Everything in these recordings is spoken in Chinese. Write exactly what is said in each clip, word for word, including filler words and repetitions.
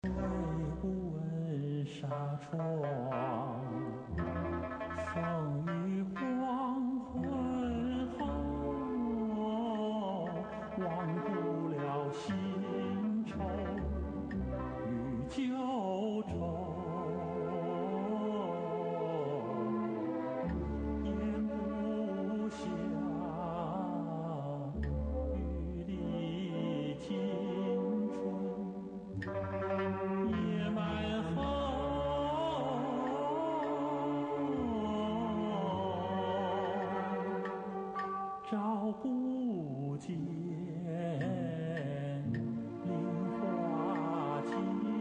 为不闻纱窗，风雨黄昏后，忘不了新愁与旧愁。 照不见菱花镜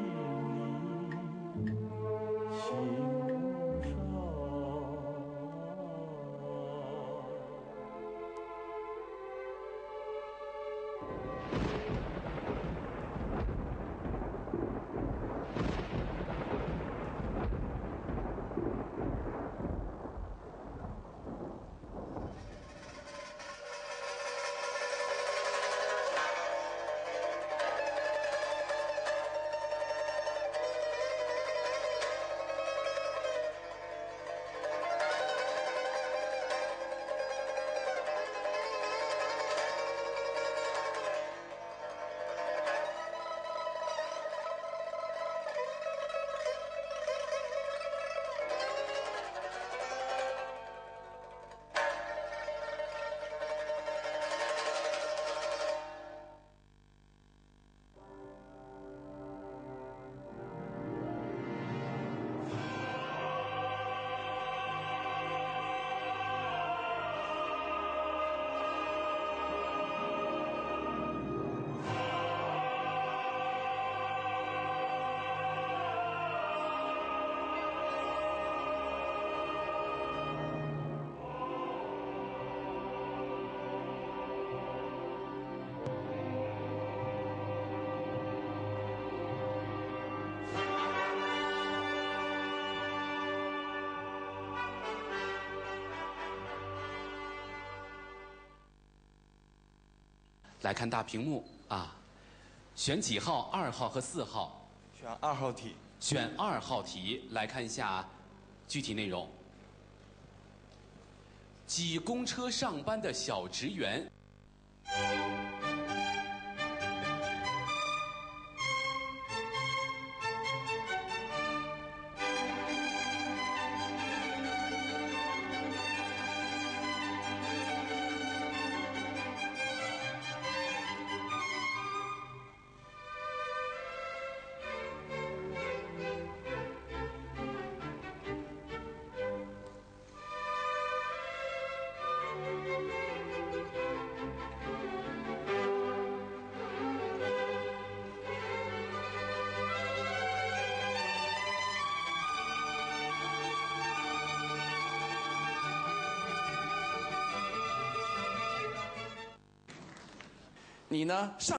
里情如手。 来看大屏幕啊，选几号？二号和四号。 选二号题。 选二号题，来看一下具体内容。挤公车上班的小职员。 你呢？上。